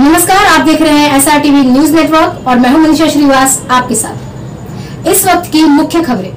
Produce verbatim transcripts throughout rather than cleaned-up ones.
नमस्कार, आप देख रहे हैं S R TV news network और मैं हूं मनीषा श्रीवास आपके साथ। इस वक्त की मुख्य खबरें,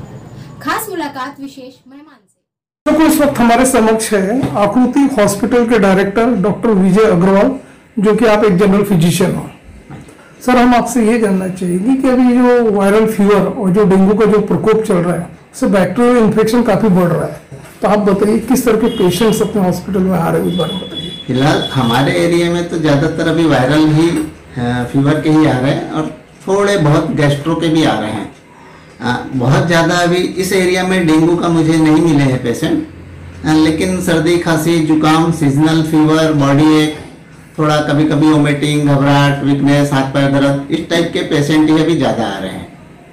खास मुलाकात विशेष मेहमान से। तो इस वक्त हमारे समक्ष है आकृति हॉस्पिटल के डायरेक्टर डॉक्टर विजय अग्रवाल, जो कि आप एक जनरल फिजिशियन हो। सर, हम आपसे ये जानना चाहेंगे कि अभी जो वायरल फीवर और जो डेंगू का जो प्रकोप चल रहा है, उससे बैक्टीरियल इन्फेक्शन काफी बढ़ रहा है, तो आप बताइए किस तरह के पेशेंट्स अपने हॉस्पिटल में आ रहे हैं, इस बारे में बताइए। फिलहाल हमारे एरिया में तो ज़्यादातर अभी वायरल ही फीवर के ही आ रहे हैं और थोड़े बहुत गैस्ट्रो के भी आ रहे हैं। आ, बहुत ज़्यादा अभी इस एरिया में डेंगू का मुझे नहीं मिले हैं पेशेंट, लेकिन सर्दी खांसी जुकाम सीजनल फीवर बॉडी एक थोड़ा कभी कभी वोमिटिंग घबराहट वीकनेस हाथ पैर दर्द इस टाइप के पेशेंट ही अभी ज़्यादा आ रहे हैं।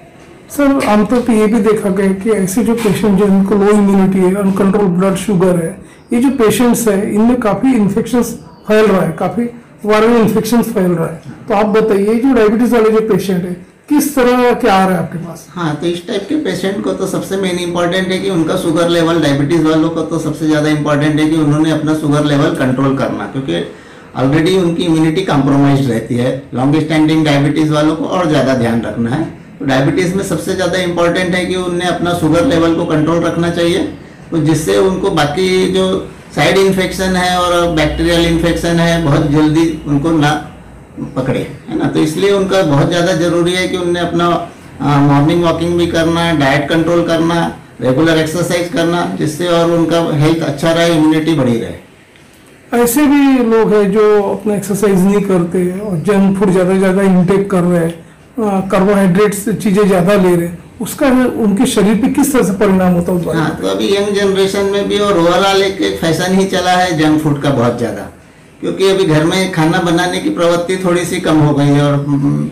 सर, आमतौर पर ये भी देखा गया कि ऐसे जो पेशेंट जिनको लो इम्यूनिटी है, अनकंट्रोल ब्लड शुगर है, ये जो पेशेंट्स है इनमें काफी इन्फेक्शंस फैल रहा है, काफी वायरल इन्फेक्शंस फैल रहा है। तो आप बताइए, जो डायबिटीज वाले जो पेशेंट है किस तरह के आ रहे हैं आपके पास? हाँ, तो इस टाइप के पेशेंट को तो सबसे मेन इंपॉर्टेंट है कि उनका शुगर लेवल, डायबिटीज वालों को तो सबसे ज़्यादा इंपॉर्टेंट है कि उन्होंने अपना शुगर लेवल कंट्रोल करना, क्योंकि ऑलरेडी उनकी इम्यूनिटी कॉम्प्रोमाइज रहती है। लॉन्ग स्टैंडिंग डायबिटीज वालों को और ज़्यादा ध्यान रखना है। तो डायबिटीज़ में सबसे ज़्यादा इंपॉर्टेंट है कि उन्हें अपना शुगर लेवल को कंट्रोल रखना चाहिए, तो जिससे उनको बाकी जो साइड इन्फेक्शन है और बैक्टीरियल इन्फेक्शन है बहुत जल्दी उनको ना पकड़े, है ना। तो इसलिए उनका बहुत ज़्यादा ज़रूरी है कि उन्हें अपना मॉर्निंग वॉकिंग भी करना, डाइट कंट्रोल करना, रेगुलर एक्सरसाइज करना, जिससे और उनका हेल्थ अच्छा रहे, इम्यूनिटी बढ़ी रहे। ऐसे भी लोग हैं जो अपना एक्सरसाइज नहीं करते और जंक फूड ज़्यादा ज़्यादा इंटेक कर रहे हैं, कार्बोहाइड्रेट्स चीज़ें ज़्यादा ले रहे हैं, उसका उनके शरीर पे किस तरह से परिणाम होता है? हाँ, तो अभी यंग जनरेशन में भी और ओवरऑल एक फैशन ही चला है जंक फूड का बहुत ज़्यादा, क्योंकि अभी घर में खाना बनाने की प्रवृत्ति थोड़ी सी कम हो गई है। और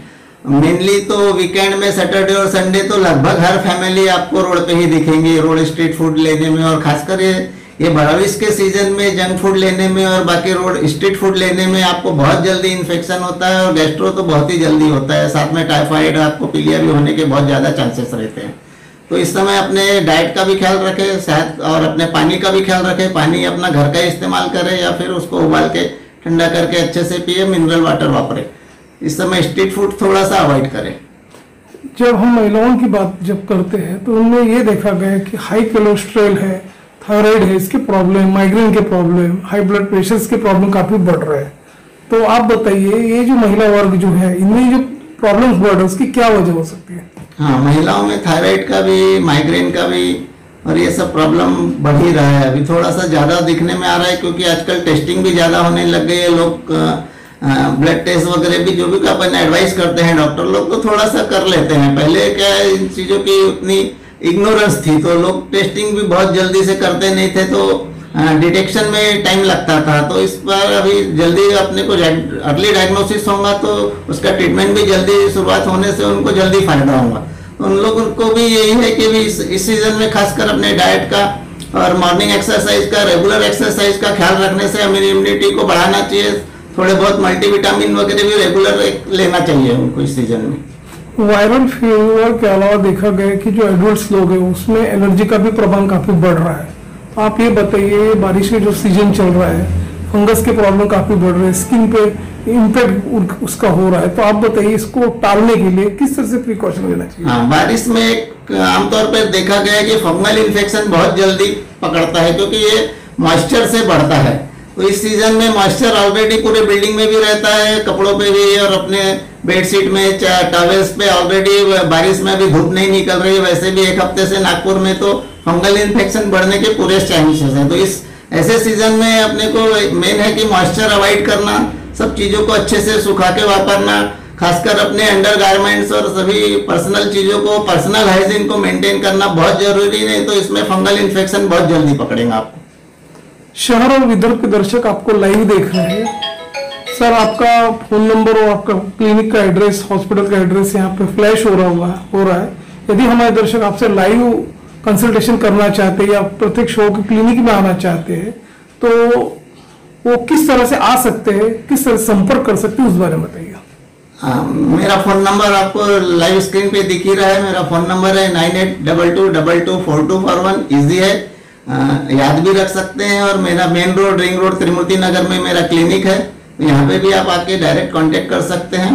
मेनली तो वीकेंड में सैटरडे और संडे तो लगभग हर फैमिली आपको रोड पे ही दिखेंगी, रोड स्ट्रीट फूड लेने में, और खासकर ये ये बारिश के सीजन में जंक फूड लेने में और बाकी रोड स्ट्रीट फूड लेने में आपको बहुत जल्दी इन्फेक्शन होता है और गैस्ट्रो तो बहुत ही जल्दी होता है, साथ में टाइफाइड आपको पीलिया भी होने के बहुत ज़्यादा चांसेस रहते हैं। तो इस समय अपने डाइट का भी ख्याल रखें, सेहत और अपने पानी का भी ख्याल रखें। पानी अपना घर का इस्तेमाल करें या फिर उसको उबाल के ठंडा करके अच्छे से पिए, मिनरल वाटर वापरें। इस समय स्ट्रीट फूड थोड़ा सा अवॉइड करें। जब हम महिलाओं की बात जब करते हैं तो उनमें ये देखा गया कि हाई कोलेस्ट्रॉल है, थायराइड है, इसके प्रॉब्लम, माइग्रेन के प्रॉब्लम, हाई ब्लड प्रेशर के प्रॉब्लम काफी बढ़ रहे हैं। तो आप बताइए, ये जो महिला वर्ग जो है इनमें जो प्रॉब्लम्स बढ़ रहे हैं उसकी क्या वजह हो सकती है? हाँ, महिलाओं में थायराइड का भी, माइग्रेन का भी और ये सब प्रॉब्लम बढ़ ही रहा है। अभी थोड़ा सा ज़्यादा दिखने में आ रहा है, क्योंकि आजकल टेस्टिंग भी ज़्यादा होने लग गई है। लोग ब्लड टेस्ट वगैरह भी जो भी अपन एडवाइस करते हैं डॉक्टर लोग, तो थोड़ा सा कर लेते हैं। पहले क्या है, इन चीज़ों की उतनी इग्नोरेंस थी, तो लोग टेस्टिंग भी बहुत जल्दी से करते नहीं थे, तो डिटेक्शन में टाइम लगता था। तो इस बार अभी जल्दी अपने को अर्ली डायग्नोसिस होगा तो उसका ट्रीटमेंट भी जल्दी शुरुआत होने से उनको जल्दी फायदा होगा। तो उन लोगों को भी यही है कि भी इस, इस सीजन में खासकर अपने डाइट का और मॉर्निंग एक्सरसाइज का, रेगुलर एक्सरसाइज का ख्याल रखने से हमें इम्यूनिटी को बढ़ाना चाहिए। थोड़े बहुत मल्टीविटामिन वगैरह भी रेगुलर लेना चाहिए उनको इस सीजन में। वायरल फीवर के अलावा देखा गया कि जो एडल्ट लोग हैं उसमें एलर्जी का भी प्रभाव काफी बढ़ रहा है। तो आप ये बताइए, बारिश के जो सीजन चल रहा है, फंगस के प्रॉब्लम काफी बढ़ रहे हैं, स्किन पे इम्पैक्ट उसका हो रहा है, तो आप बताइए इसको टालने के लिए किस तरह से प्रिकॉशन लेना चाहिए? हाँ, बारिश में एक आमतौर पर देखा गया है कि फंगल इन्फेक्शन बहुत जल्दी पकड़ता है, क्योंकि ये मॉइस्चर से बढ़ता है। तो इस सीजन में मॉइस्चर ऑलरेडी पूरे बिल्डिंग में भी रहता है, कपड़ों पे भी और अपने बेडशीट में, टॉवेल्स पे ऑलरेडी बारिश में भी धूप नहीं निकल रही है। वैसे भी एक हफ्ते से नागपुर में तो फंगल इन्फेक्शन बढ़ने के पूरे चांसेस हैं। तो इस ऐसे सीजन में अपने को मेन है कि मॉइस्चर अवॉइड करना, सब चीज़ों को अच्छे से सुखा के वापरना, खासकर अपने अंडर गारमेंट्स और सभी पर्सनल चीज़ों को, पर्सनल हाइजीन को मेंटेन करना बहुत जरूरी है। तो इसमें फंगल इन्फेक्शन बहुत जल्दी पकड़ेगा आपको। शहर और विदर्भ के दर्शक आपको लाइव देख रहे हैं। सर, आपका फोन नंबर और आपका क्लिनिक का एड्रेस, हॉस्पिटल का एड्रेस यहाँ पे फ्लैश हो रहा हुआ हो रहा है। यदि हमारे दर्शक आपसे लाइव कंसल्टेशन करना चाहते हैं या प्रत्येक शो के क्लिनिक में आना चाहते हैं, तो वो किस तरह से आ सकते हैं, किस तरह से संपर्क कर सकते हैं, उस बारे में बताइए। हाँ, मेरा फोन नंबर आपको लाइव स्क्रीन पे दिख ही रहा है। मेरा फोन नंबर है nine eight double two double two four two four one. Easy है, आ, याद भी रख सकते हैं। और मेरा main road, ring road, Trimurti Nagar में मेरा क्लिनिक है। तो यहाँ पे भी आप आके डायरेक्ट कांटेक्ट कर सकते हैं।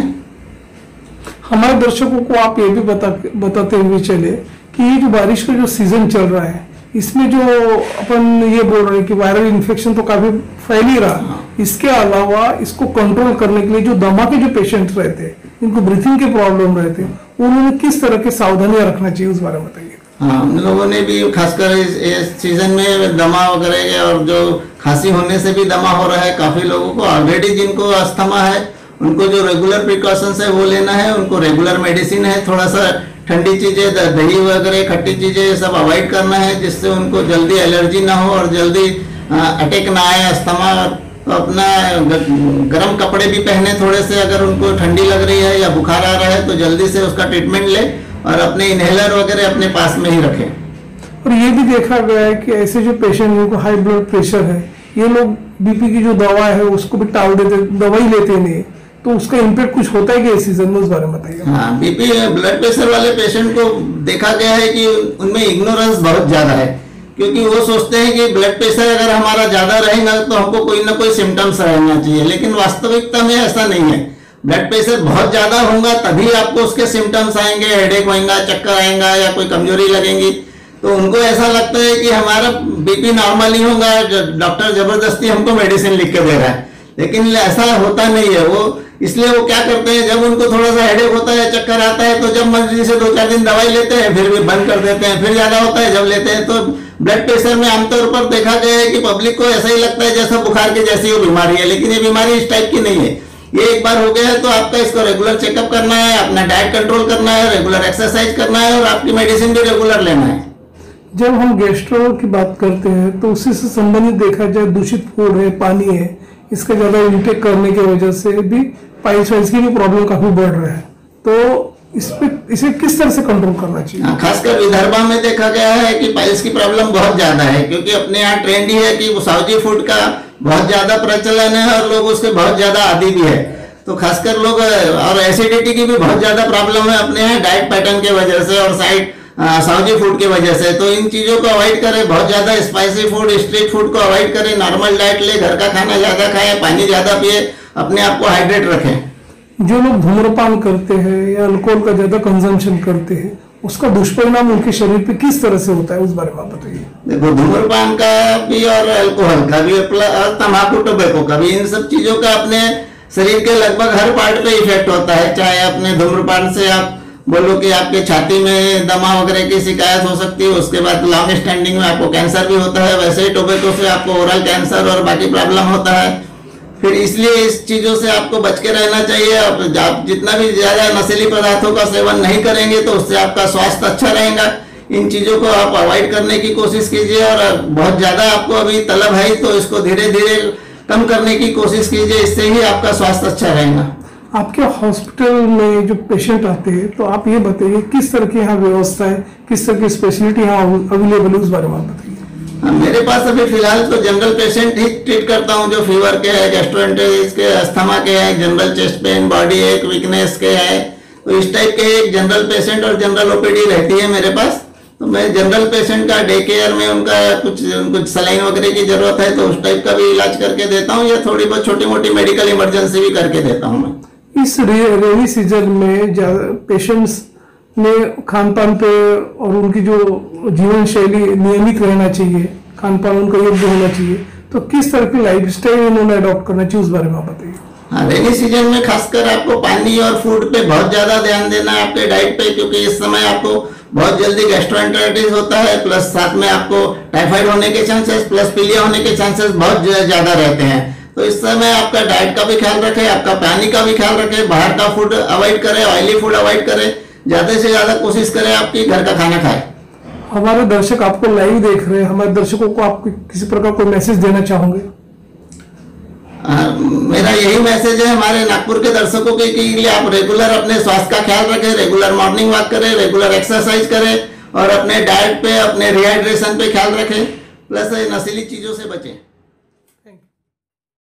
हमारे दर्शकों को आप ये भी बता बताते हुए चले कि ये जो बारिश का जो सीजन चल रहा है, इसमें जो अपन ये बोल रहे हैं कि वायरल इन्फेक्शन तो काफी फैल ही रहा, इसके अलावा इसको कंट्रोल करने के लिए जो दमा के जो पेशेंट रहते हैं, इनको ब्रीथिंग के प्रॉब्लम रहते हैं, उन्होंने किस तरह की सावधानियां रखना चाहिए उस बारे में बताइए। हाँ, हम लोगों ने भी खासकर इस, इस सीजन में दमा वगैरह और जो खांसी होने से भी दमा हो रहा है, काफी लोगों को ऑलरेडी जिनको अस्थमा है उनको जो रेगुलर प्रिकॉशंस है वो लेना है, उनको रेगुलर मेडिसिन है, थोड़ा सा ठंडी चीजें, दही वगैरह, खट्टी चीजें सब अवॉइड करना है, जिससे उनको जल्दी एलर्जी ना हो और जल्दी अटैक ना आए अस्थमा। तो अपना गर्म कपड़े भी पहने थोड़े से, अगर उनको ठंडी लग रही है या बुखार आ रहा है तो जल्दी से उसका ट्रीटमेंट ले और अपने इनहेलर वगैरह अपने पास में ही रखें। और ये भी देखा गया है कि ऐसे जो पेशेंट जिनको हाई ब्लड प्रेशर है, ये लोग बीपी की जो दवा है उसको भी टाल देते, दवाई लेते नहीं, तो उसका इम्पैक्ट कुछ होता है कि इस सीजन में, उस बारे में बताइए। हाँ, बीपी ब्लड प्रेशर वाले पेशेंट को देखा गया है कि उनमें इग्नोरेंस बहुत ज्यादा है, क्योंकि वो सोचते हैं कि ब्लड प्रेशर अगर हमारा ज्यादा रहेगा तो हमको कोई ना कोई सिम्टम्स रहना चाहिए, लेकिन वास्तविकता में ऐसा नहीं है। ब्लड प्रेशर बहुत ज्यादा होगा तभी आपको उसके सिम्टम्स आएंगे, हेडेक होगा, चक्कर आएगा या कोई कमजोरी लगेगी। तो उनको ऐसा लगता है कि हमारा बीपी नॉर्मल ही होगा, डॉक्टर जबरदस्ती हमको मेडिसिन लिख के दे रहा है, लेकिन ऐसा होता नहीं है। वो इसलिए वो क्या करते हैं, जब उनको थोड़ा सा हेडेक होता है, चक्कर आता है, तो जब मर्जी से दो चार दिन दवाई लेते हैं, फिर भी बंद कर देते हैं, फिर ज्यादा होता है जब लेते हैं। तो ब्लड प्रेशर में आमतौर पर देखा गया है कि पब्लिक को ऐसा ही लगता है जैसा बुखार की जैसी वो बीमारी है, लेकिन ये बीमारी इस टाइप की नहीं है। ये एक बार हो गया है तो आपका इसको रेगुलर चेकअप करना है, अपना डाइट कंट्रोल करना है, रेगुलर एक्सरसाइज करना है और आपकी मेडिसिन भी रेगुलर लेना है। जब हम गैस्ट्रो की बात करते हैं तो उसी से संबंधित देखा जाए, दूषित फूड है, पानी है, इसका ज्यादा इंटेक करने की वजह से भी पाइल्स वाइल्स की भी प्रॉब्लम काफी बढ़ रहा है, तो इस पे इसे किस तरह से कंट्रोल करना चाहिए? खासकर विदर्भा में देखा गया है कि पाइल्स की प्रॉब्लम बहुत ज्यादा है, क्योंकि अपने यहाँ ट्रेंड ही है कि साउजी फूड का बहुत ज्यादा प्रचलन है और लोग उसके बहुत ज्यादा आदी भी है। तो खासकर लोग, और एसिडिटी की भी बहुत ज्यादा प्रॉब्लम है अपने यहाँ डाइट पैटर्न के वजह से और साइड साउजी फूड की वजह से। तो इन चीजों को अवॉइड करें, बहुत ज्यादा स्पाइसी फूड, स्ट्रीट फूड को अवॉइड करें, नॉर्मल डाइट ले, घर का खाना ज्यादा खाएं, पानी ज्यादा पिए, अपने आप को हाइड्रेट रखें। जो लोग धूम्रपान करते हैं या अल्कोहल का ज्यादा कंजम्पशन करते हैं, उसका दुष्परिणाम उनके शरीर पे किस तरह से होता है, उस बारे में आप बताइए। देखो, धूम्रपान का भी और अल्कोहल का भी और तम्बाकू, टोबैको का भी, इन सब चीजों का अपने शरीर के लगभग हर पार्ट पे इफेक्ट होता है। चाहे अपने धूम्रपान से आप बोलो कि आपके छाती में दमा वगैरह की शिकायत हो सकती है, उसके बाद लॉन्ग स्टैंडिंग में आपको कैंसर भी होता है, वैसे ही टोबैको से आपको ओरल कैंसर और बाकी प्रॉब्लम होता है। फिर इसलिए इस चीजों से आपको बच के रहना चाहिए। आप जितना भी ज्यादा नशीली पदार्थों का सेवन नहीं करेंगे तो उससे आपका स्वास्थ्य अच्छा रहेगा। इन चीजों को आप अवॉइड करने की कोशिश कीजिए, और बहुत ज्यादा आपको अभी तलब है तो इसको धीरे धीरे कम करने की कोशिश कीजिए, इससे ही आपका स्वास्थ्य अच्छा रहेगा। आपके हॉस्पिटल में जो पेशेंट आते हैं, तो आप ये बताइए किस तरह की यहाँ व्यवस्था है, किस तरह की स्पेशलिटी यहाँ अवेलेबल है, उस बारे में आप बताइए। मेरे पास अभी फिलहाल तो जनरल पेशेंट ही ट्रीट करता हूँ, जो फीवर के है, गैस्ट्रोएंटेरिटिस के, अस्थमा के है, जनरल चेस्ट पेन, बॉडी एक, वीकनेस के है, तो इस टाइप के एक जनरल पेशेंट और जनरल ओपीडी रहती है मेरे पास। तो मैं जनरल पेशेंट का डे केयर में उनका कुछ कुछ सलाइन वगैरह की जरूरत है तो उस टाइप का भी इलाज करके देता हूँ, या थोड़ी बहुत छोटी मोटी मेडिकल इमरजेंसी भी करके देता हूँ मैं। इस रेनी सीजन में पेशेंट्स ने खान पान पे और उनकी जो जीवन शैली नियमित रहना चाहिए, खान पान उनका योग्य होना चाहिए, तो किस तरह की लाइफ स्टाइल उन्होंने अडॉप्ट करना चाहिए, उस बारे में आप बताइए। हाँ, रेनी सीजन में खासकर आपको पानी और फूड पे बहुत ज्यादा ध्यान देना है, आपके डाइट पे, क्योंकि इस समय आपको बहुत जल्दी गैस्ट्रोएंटेरिटिस होता है, प्लस साथ में आपको टाइफाइड होने के चांसेस, प्लस पीलिया होने के चांसेस बहुत ज्यादा रहते हैं। तो इस समय आपका डाइट का भी ख्याल रखें, आपका पानी का भी ख्याल रखें, बाहर का फूड अवॉइड करें, ऑयली फूड अवॉइड करें, ज्यादा से ज्यादा कोशिश करें आपकी घर का खाना खाएं। हमारे दर्शक आपको लाइव देख रहे हैं, हमारे दर्शकों को आप किसी प्रकार कोई मैसेज देना चाहोगे? आ, मेरा यही मैसेज है हमारे नागपुर के दर्शकों के लिए, आप रेगुलर अपने स्वास्थ्य का ख्याल रखें, रेगुलर मॉर्निंग वॉक करें, रेगुलर एक्सरसाइज करें और अपने डाइट पे, अपने रिहाइड्रेशन पे ख्याल रखें, प्लस नशीली चीजों से बचें।